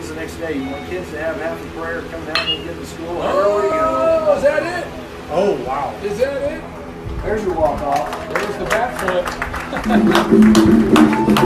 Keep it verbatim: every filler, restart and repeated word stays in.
the next day. You want kids to have half a prayer, come down and get to school. Oh, There we go. is that it? Oh, wow. Is that it? There's your walk off. There's the bat flip.